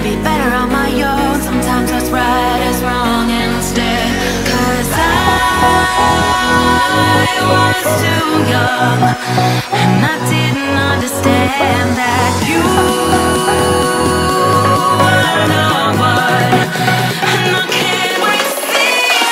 be better on my own. Sometimes what's right is wrong instead. 'Cause I was too young, and I didn't understand that you were the one. And I can't wait to see you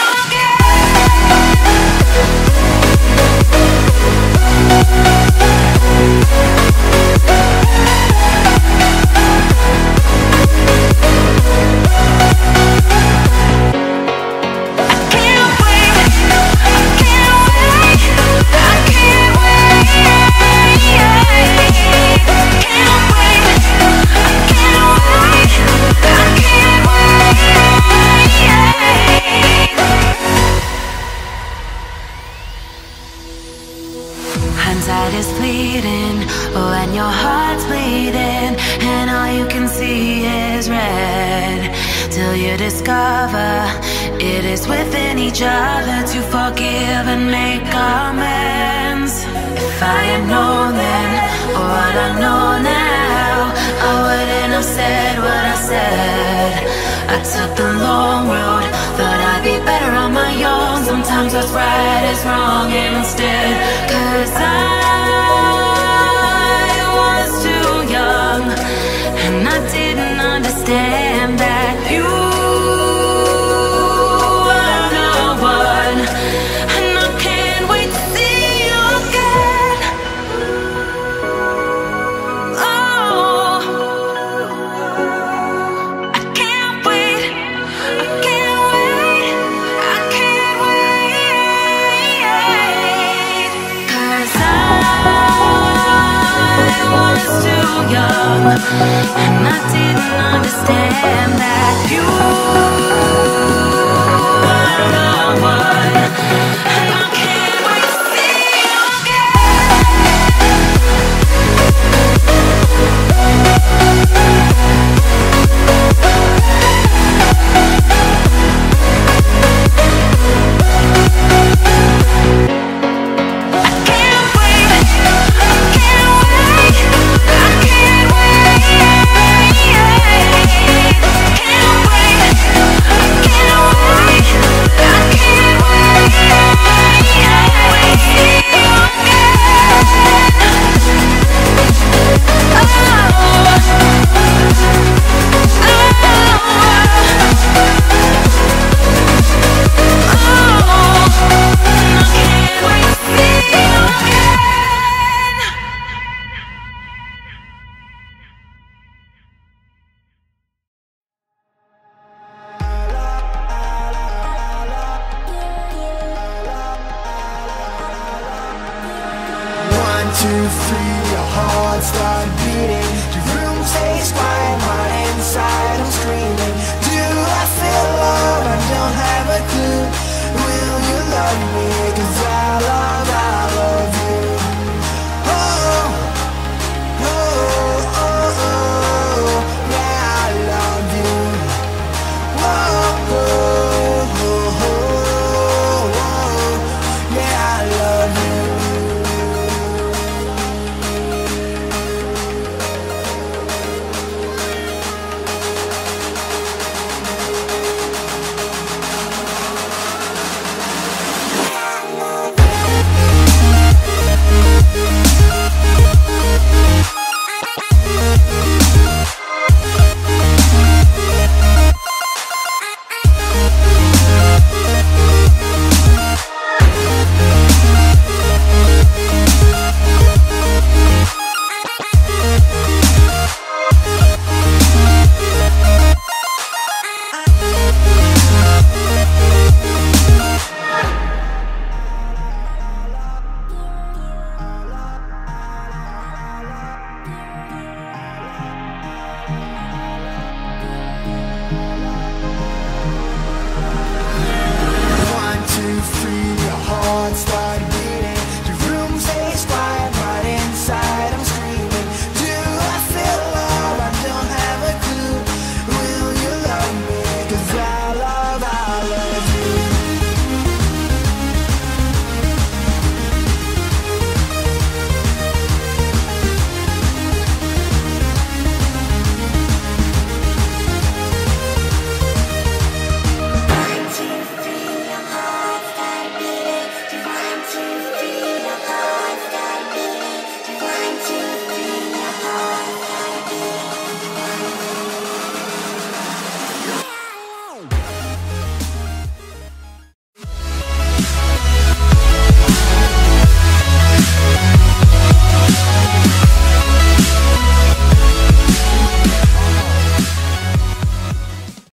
hindsight is fleeting, oh, and your heart's bleeding, and all you can see is red. Till you discover it is within each other to forgive and make amends. If I had known then, or what I know now, I wouldn't have said what I said. I took the long road, thought I'd be better on my own. Sometimes what's right is wrong instead. 'Cause I was too young, and I didn't understand that you were the one. And I can't wait to see you again. Oh, I can't wait, I can't wait, I can't wait. 'Cause I was too young, and I didn't understand that you